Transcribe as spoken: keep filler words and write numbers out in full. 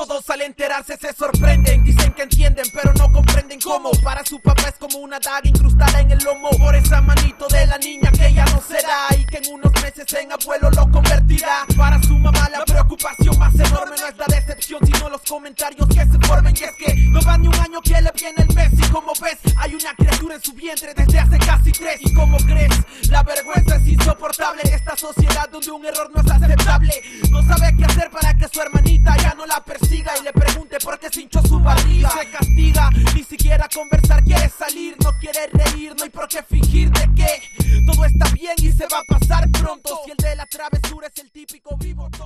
Todos al enterarse se sorprenden, dicen que entienden pero no comprenden cómo. Para su papá es como una daga incrustada en el lomo, por esa manito de la niña que ya no será y que en unos meses en abuelo lo convertirá. Para su mamá la preocupación más enorme no es la decepción sino los comentarios que se formen. Y es que no va ni un año que le viene el mes y como ves hay una criatura en su vientre desde hace casi tres. Y como crees, la vergüenza es insoportable en esta sociedad donde un error no es aceptable. No sabe qué hacer para que su hermanita ya no la persiga y le pregunte por qué se hinchó su barriga. Se castiga, ni siquiera conversar quiere salir, no quiere reír, no hay por qué fingir de que todo está bien y se va a pasar pronto. Si el de la travesura es el típico vivo.